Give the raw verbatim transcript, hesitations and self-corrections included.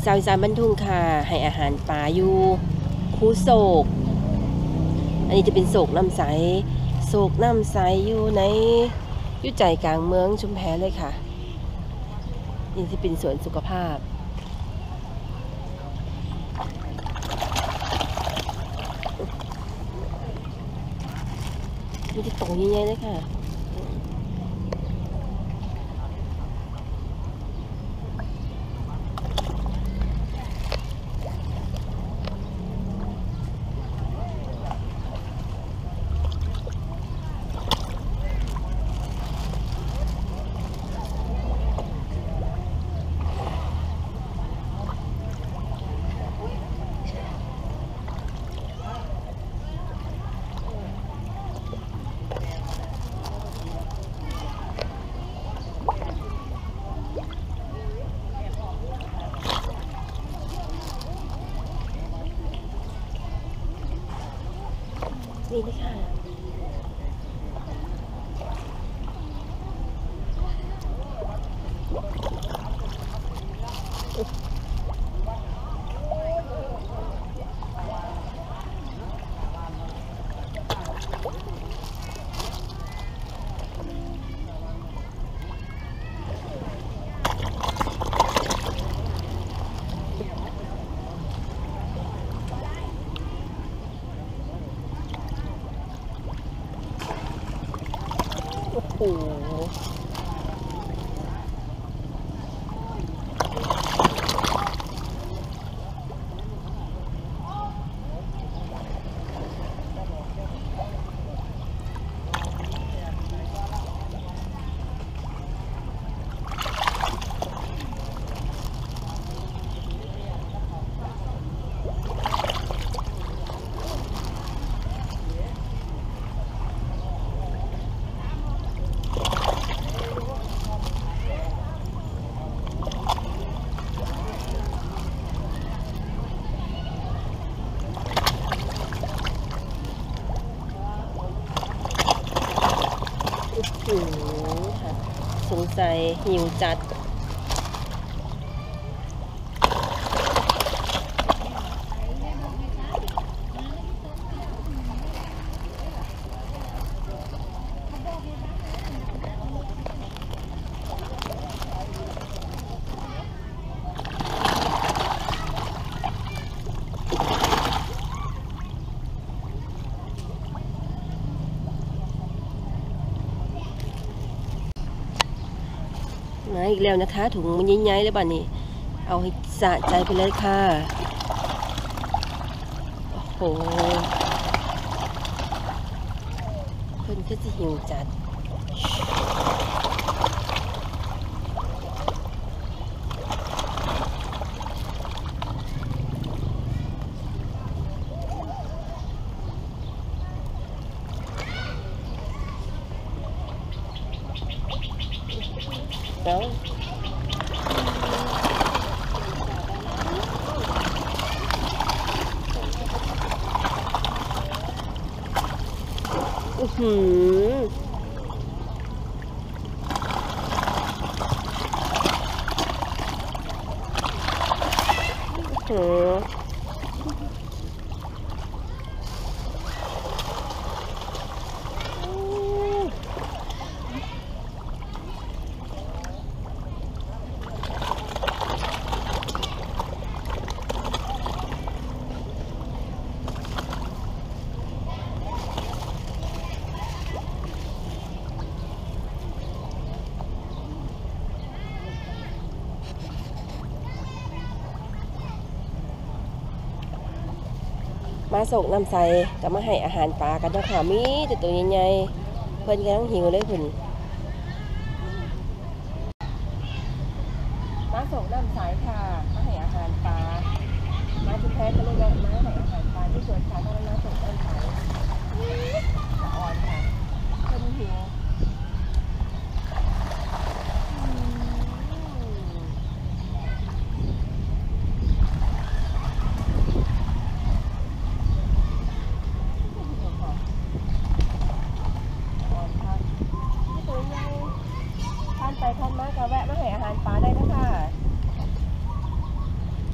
สาวอีสานบ้านทุ่งค่ะให้อาหารปลาอยู่คูโศกอันนี้จะเป็นโศกน้ำใสโศกน้ำใสอยู่ในอยู่ใจกลางเมืองชุมแพเลยค่ะนี่จะเป็นสวนสุขภาพมีที่ตรงใหญ่ๆเลยค่ะนี่เลยค่ะโอ้โหอืมค่ะสงสัยหิวจัดมาอีกแล้วนะคะถุงมันใหญ่ๆเลยบ้านี้เอาให้สะใจไปเลยค่ะโอ้โหเพิ่นก็จะหิวจัดแล้วอือหือหือมาส่งน้ำใสก็มาให้อาหารปลากันนะคะมีแต่ตัวใหญ่ๆเพิ่นกำลังหิวเลยคุณมาส่งน้ำใสค่ะมาให้อาหารปลามาที่แพ้ก็เลยมาให้อาหารปลาที่สวนสาธารณะส่งน้ำใสสะอ่อนค่ะเพิ่นหิว